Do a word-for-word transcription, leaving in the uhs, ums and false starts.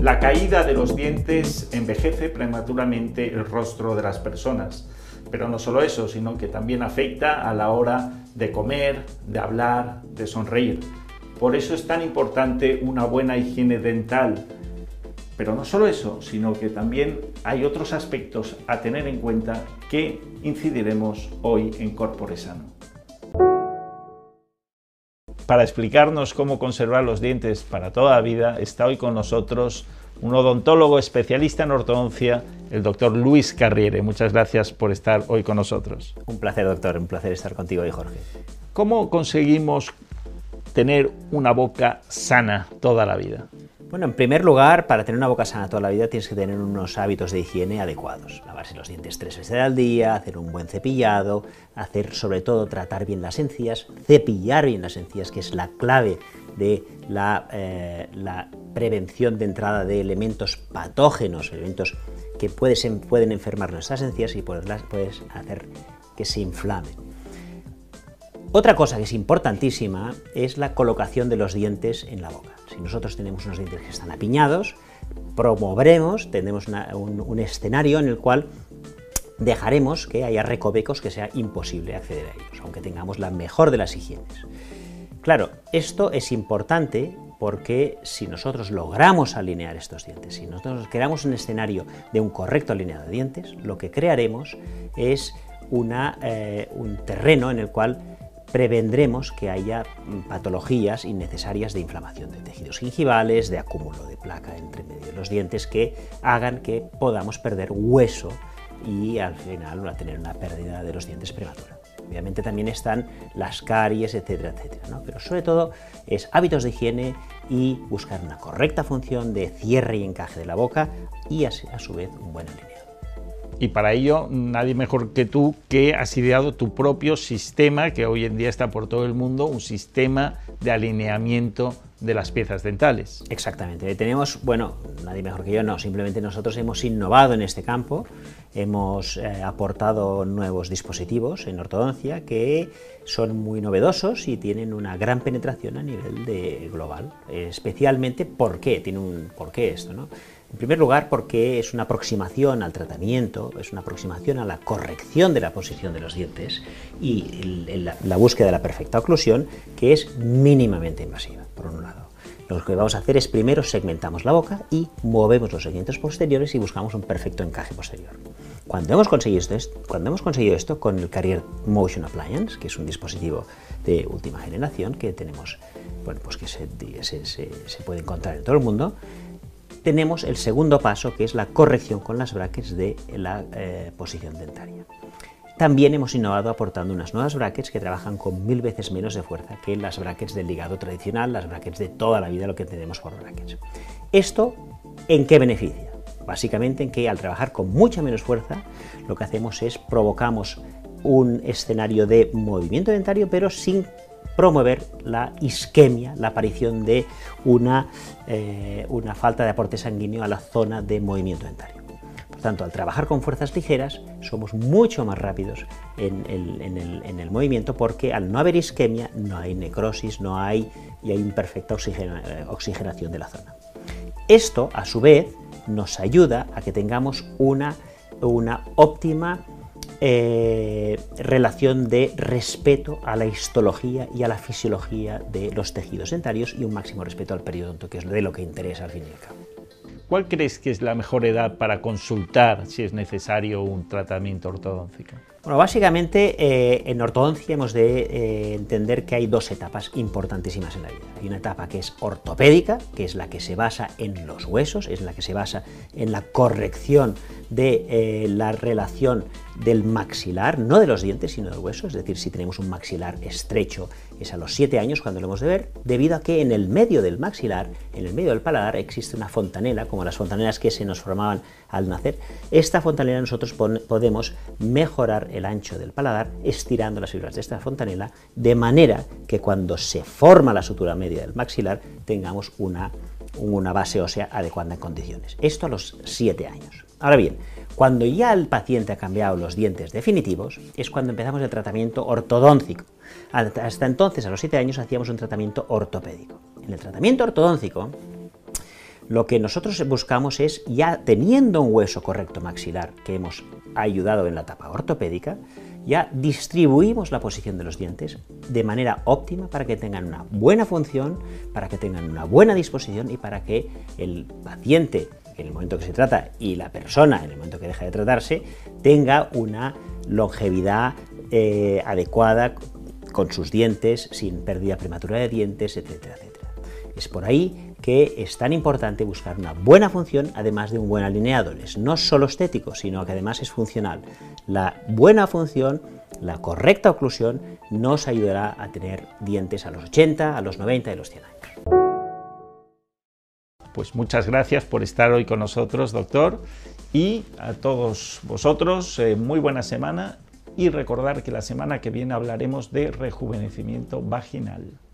La caída de los dientes envejece prematuramente el rostro de las personas, pero no solo eso, sino que también afecta a la hora de comer, de hablar, de sonreír. Por eso es tan importante una buena higiene dental. Pero no solo eso, sino que también hay otros aspectos a tener en cuenta que incidiremos hoy en Corpore Sano. Para explicarnos cómo conservar los dientes para toda la vida, está hoy con nosotros un odontólogo especialista en ortodoncia, el doctor Luis Carriere. Muchas gracias por estar hoy con nosotros. Un placer, doctor, un placer estar contigo hoy, Jorge. ¿Cómo conseguimos tener una boca sana toda la vida? Bueno, en primer lugar, para tener una boca sana toda la vida tienes que tener unos hábitos de higiene adecuados. Lavarse los dientes tres veces al día, hacer un buen cepillado, hacer sobre todo tratar bien las encías, cepillar bien las encías, que es la clave de la, eh, la prevención de entrada de elementos patógenos, elementos que puedes, pueden enfermar nuestras encías y poderlas, puedes hacer que se inflamen. Otra cosa que es importantísima es la colocación de los dientes en la boca. Si nosotros tenemos unos dientes que están apiñados, promoveremos, tendremos una, un, un escenario en el cual dejaremos que haya recovecos que sea imposible acceder a ellos, aunque tengamos la mejor de las higienes. Claro, esto es importante porque si nosotros logramos alinear estos dientes, si nosotros creamos un escenario de un correcto alineado de dientes, lo que crearemos es una, eh, un terreno en el cual prevendremos que haya patologías innecesarias de inflamación de tejidos gingivales, de acúmulo de placa entre medio de los dientes que hagan que podamos perder hueso y al final a tener una pérdida de los dientes prematura. Obviamente también están las caries, etcétera, etcétera, ¿no? Pero sobre todo es hábitos de higiene y buscar una correcta función de cierre y encaje de la boca y a su vez un buen alineado. Y para ello, nadie mejor que tú, que has ideado tu propio sistema, que hoy en día está por todo el mundo, un sistema de alineamiento de las piezas dentales. Exactamente. Tenemos, bueno, nadie mejor que yo, no, simplemente nosotros hemos innovado en este campo, hemos eh, aportado nuevos dispositivos en ortodoncia que son muy novedosos y tienen una gran penetración a nivel de global. Eh, especialmente, ¿por qué? Tiene un ¿por qué esto, no? En primer lugar, porque es una aproximación al tratamiento, es una aproximación a la corrección de la posición de los dientes y el, el, la, la búsqueda de la perfecta oclusión, que es mínimamente invasiva, por un lado. Lo que vamos a hacer es primero segmentamos la boca y movemos los segmentos posteriores y buscamos un perfecto encaje posterior. Cuando hemos conseguido esto, cuando hemos conseguido esto con el Carriere Motion Appliance, que es un dispositivo de última generación que tenemos, bueno, pues que se, se, se, se puede encontrar en todo el mundo, tenemos el segundo paso, que es la corrección con las brackets de la eh, posición dentaria. También hemos innovado aportando unas nuevas brackets que trabajan con mil veces menos de fuerza que las brackets del ligado tradicional, las brackets de toda la vida, lo que tenemos por brackets. ¿Esto en qué beneficia? Básicamente en que al trabajar con mucha menos fuerza, lo que hacemos es provocamos un escenario de movimiento dentario, pero sin promover la isquemia, la aparición de una, eh, una falta de aporte sanguíneo a la zona de movimiento dentario. Por tanto, al trabajar con fuerzas ligeras, somos mucho más rápidos en el, en el, en el movimiento, porque al no haber isquemia, no hay necrosis, no hay, y hay imperfecta oxigena, oxigenación de la zona. Esto, a su vez, nos ayuda a que tengamos una, una óptima Eh, relación de respeto a la histología y a la fisiología de los tejidos dentarios y un máximo respeto al periodonto, que es de lo que interesa al fin y al cabo. ¿Cuál crees que es la mejor edad para consultar si es necesario un tratamiento ortodóntico? Bueno, básicamente eh, en ortodoncia hemos de eh, entender que hay dos etapas importantísimas en la vida. Hay una etapa que es ortopédica, que es la que se basa en los huesos, es la que se basa en la corrección de eh, la relación del maxilar, no de los dientes, sino del hueso. Es decir, si tenemos un maxilar estrecho, es a los siete años cuando lo hemos de ver, debido a que en el medio del maxilar, en el medio del paladar, existe una fontanela, como las fontanelas que se nos formaban al nacer. Esta fontanela nosotros podemos mejorar el ancho del paladar estirando las fibras de esta fontanela, de manera que cuando se forma la sutura media del maxilar tengamos una, una base ósea adecuada en condiciones. Esto a los siete años. Ahora bien, cuando ya el paciente ha cambiado los dientes definitivos, es cuando empezamos el tratamiento ortodóntico. Hasta entonces, a los siete años, hacíamos un tratamiento ortopédico. En el tratamiento ortodóntico, Lo que nosotros buscamos es, ya teniendo un hueso correcto maxilar que hemos ayudado en la etapa ortopédica, ya distribuimos la posición de los dientes de manera óptima para que tengan una buena función, para que tengan una buena disposición y para que el paciente, en el momento que se trata, y la persona, en el momento que deja de tratarse, tenga una longevidad eh, adecuada con sus dientes, sin pérdida prematura de dientes, etcétera, etcétera. Es por ahí que es tan importante buscar una buena función, además de un buen alineado. Es no solo estético, sino que además es funcional. La buena función, la correcta oclusión, nos ayudará a tener dientes a los ochenta, a los noventa y a los cien años. Pues muchas gracias por estar hoy con nosotros, doctor, y a todos vosotros, eh, muy buena semana, y recordar que la semana que viene hablaremos de rejuvenecimiento vaginal.